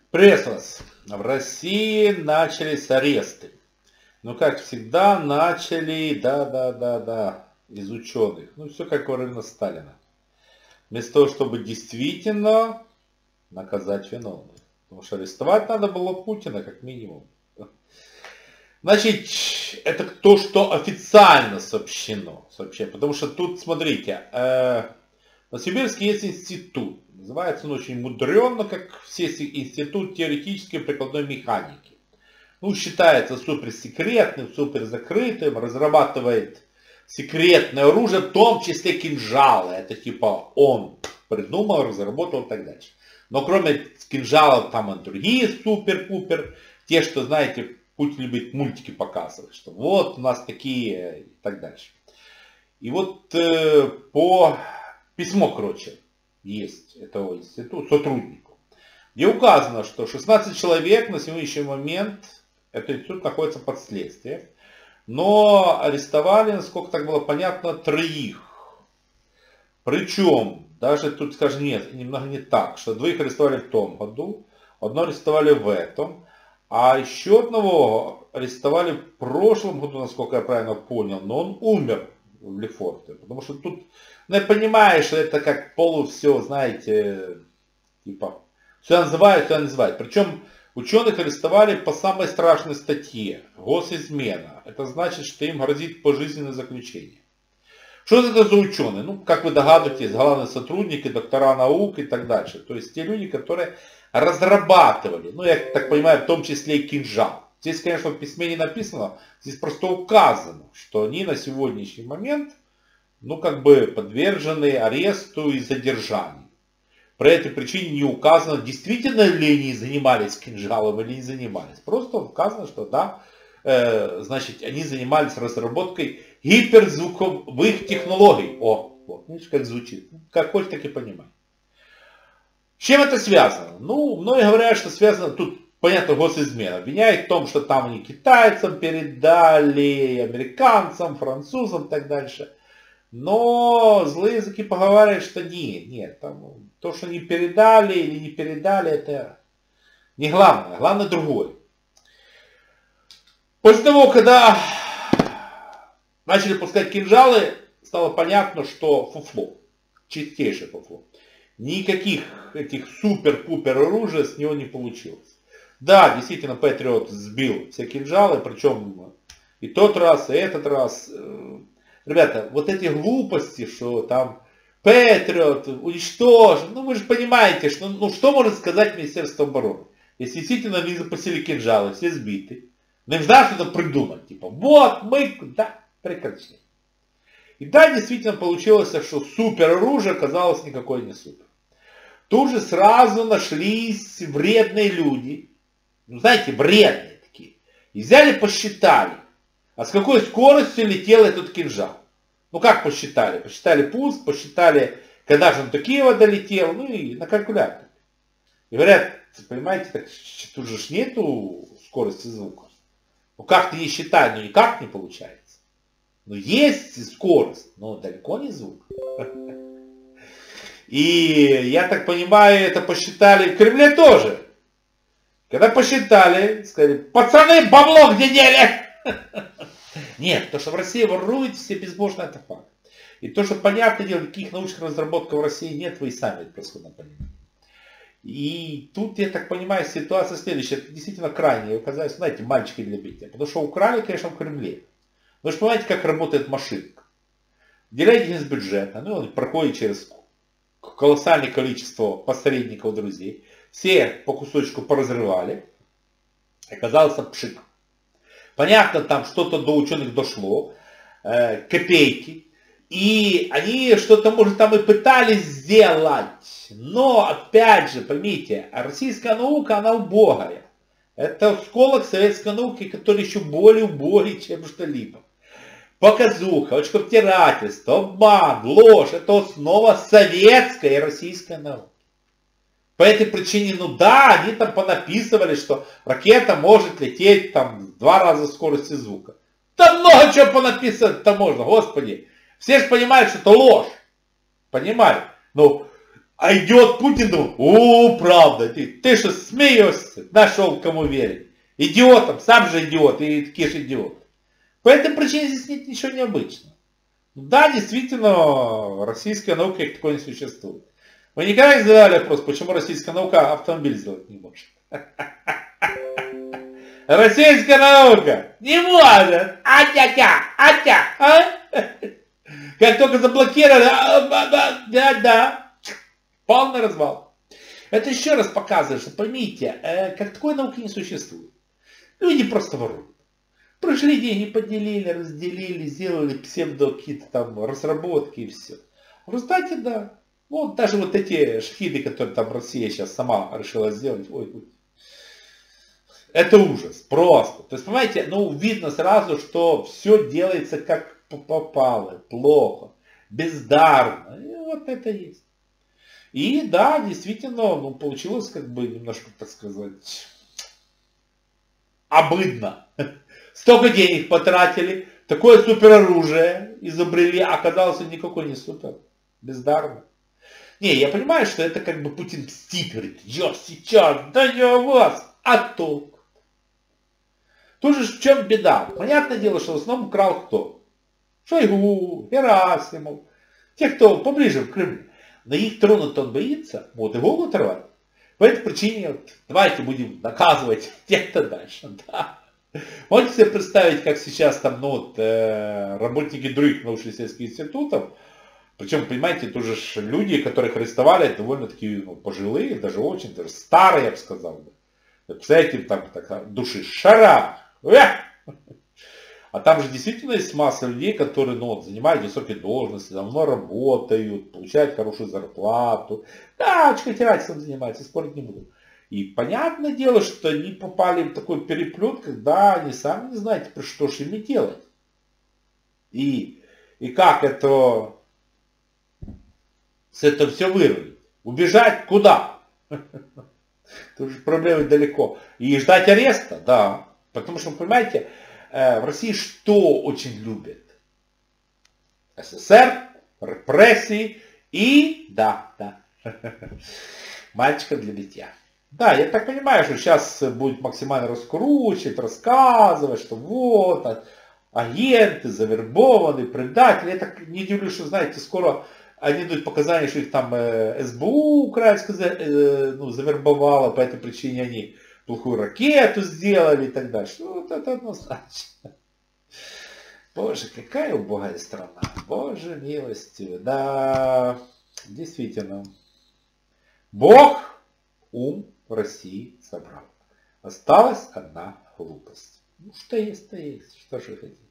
Приветствую вас. В России начались аресты. Но, как всегда, начали, из ученых. Ну, все как во времена Сталина. Вместо того, чтобы действительно наказать виновных. Потому что арестовать надо было Путина, как минимум. Значит, это то, что официально сообщено. Потому что тут, смотрите, в Новосибирске есть институт. Называется он очень мудренно, как все институт теоретической и прикладной механики. Ну, считается суперсекретным, суперзакрытым, разрабатывает секретное оружие, в том числе кинжалы. Это типа он придумал, разработал и так дальше. Но кроме кинжалов там и другие супер-пупер. Те, что, знаете, Путин любит мультики показывать, что вот у нас такие и так дальше. И вот по письмо, короче, есть этого института сотруднику, где указано, что 16 человек на сегодняшний момент этот институт находится под следствием, но арестовали, насколько так было понятно, 3. Причем, даже тут, скажем, нет, немного не так, что 2 арестовали в том году, 1 арестовали в этом, а еще 1 арестовали в прошлом году, насколько я правильно понял, но он умер в Лефорте. Потому что тут, ну я понимаю, что это как все, знаете, типа, все называют. Причем ученых арестовали по самой страшной статье, госизмена. Это значит, что им грозит пожизненное заключение. Что это за ученые? Ну, как вы догадываетесь, главные сотрудники, доктора наук и так дальше. То есть те люди, которые разрабатывали, ну я так понимаю, в том числе и кинжал. Здесь, конечно, в письме не написано, здесь просто указано, что они на сегодняшний момент, ну как бы подвержены аресту и задержанию. По этой причине не указано, действительно ли они занимались кинжалом или не занимались. Просто указано, что да, значит, они занимались разработкой гиперзвуковых технологий. Вот, видишь, как звучит. Как хочешь, так и понимай. С чем это связано? Ну, многие говорят, что связано, тут, понятно, госизмена. Обвиняют в том, что там они китайцам передали, американцам, французам и так дальше. Но злые языки поговаривают, что нет, там, то, что не передали или не передали, это не главное. Главное другое. После того, когда начали пускать кинжалы, стало понятно, что фуфло, чистейшее фуфло. Никаких этих супер-пупер оружия с него не получилось. Да, действительно, Патриот сбил все кинжалы, причем и тот раз, и этот раз. Ребята, вот эти глупости, что там Патриот уничтожен, ну вы же понимаете, что, ну что может сказать Министерство обороны, если действительно они запустили кинжалы, все сбиты. Но им надо что-то придумать, типа, вот мы, да, прекрасно. И да, действительно получилось, что супер оружие оказалось никакой не супер. Тут же сразу нашлись вредные люди, ну знаете, вредные такие, и взяли, посчитали, а с какой скоростью летел этот кинжал. Ну как посчитали? Посчитали пуск, посчитали, когда же он до Киева долетел, ну и на калькуляторе. И говорят, понимаете, так тут же нету скорости звука. Ну как-то не считать, ну никак не получается. Ну есть скорость, но далеко не звук. И я так понимаю, это посчитали в Кремле тоже. Когда посчитали, сказали, пацаны, бабло где дели? Нет, то, что в России воруют все безбожно, это факт. И то, что, понятное дело, никаких научных разработок в России нет, вы и сами это происходно понимаете. И тут, я так понимаю, ситуация следующая. Это действительно крайне оказалось, знаете, мальчики для битья. Потому что украли, конечно, в Кремле. Вы же понимаете, как работает машинка. Выделяете из бюджета, ну, он проходит через колоссальное количество посредников, друзей. Все по кусочку поразрывали. Оказался пшик. Понятно, там что-то до ученых дошло. Копейки. И они что-то, может, там и пытались сделать. Но, опять же, поймите, российская наука, она убогая. Это осколок советской науки, который еще более убогий, чем что-либо. Показуха, очковтирательство, обман, ложь – это основа советской и российской науки. По этой причине, ну да, они там понаписывали, что ракета может лететь там в 2 раза скорости звука. Да много чего понаписывать-то можно, господи. Все же понимают, что это ложь. Понимают. Ну, А идет Путин, думает, о, правда, ты что смеешься, нашел кому верить. Идиотом, сам же идиот, и такие же идиоты. По этой причине здесь нет ничего необычного. Да, действительно, российская наука как такой не существует. Вы никогда не задавали вопрос, почему российская наука автомобиль сделать не может? Российская наука не может. Как только заблокировали, да, полный развал. Это еще раз показывает, что поймите, как такой науки не существует. Люди просто воруют. Пришли деньги, поделили, разделили, сделали псевдо какие-то там разработки и все. В результате, да. Вот даже вот эти шхиды, которые там Россия сейчас сама решила сделать, ой. Это ужас, просто. То есть, понимаете, ну видно сразу, что все делается как попало, плохо, бездарно. И вот это есть. И да, действительно, ну получилось как бы немножко, так сказать, обыдно. Столько денег потратили, такое супероружие изобрели, а оказалось, он никакой не супер. Бездарно. Не, я понимаю, что это как бы Путин мстит, говорит, я сейчас, да я вас, а толк? Тут же в чем беда? Понятное дело, что в основном украл кто? Шойгу, Герасимов, те, кто поближе в Кремле. Но их тронуть он боится, вот его оторвать. По этой причине вот, давайте будем наказывать тех-то дальше. Да. Можете себе представить, как сейчас там ну, вот, работники других научно-исследовательских институтов, причем, понимаете, тоже люди, которых арестовали, довольно-таки ну, пожилые, даже очень, даже старые, я бы сказал. Представляете, там так, души шара. А там же действительно есть масса людей, которые ну, вот, занимают высокие должности, давно работают, получают хорошую зарплату. Да, чкатирательством занимаются, спорить не буду. И понятное дело, что они попали в такой переплет, когда они сами не знаете, что же ими делать. И как это, с этого все вырвать. Убежать куда? Тут же проблемы далеко. И ждать ареста, да. Потому что, понимаете, в России что очень любят? СССР, репрессии и, да, мальчика для битья. Да, я так понимаю, что сейчас будет максимально раскручивать, рассказывать, что вот, агенты, завербованные, предатели. Я так не удивлюсь, что, знаете, скоро они дают показания, что их там СБУ украинская завербовала, по этой причине они плохую ракету сделали и так дальше. Ну, вот это однозначно. Боже, какая убогая страна. Боже милостивый. Да, действительно. Бог ум в России собрал. Осталась одна глупость. Ну, что есть, то есть. Что же хотите.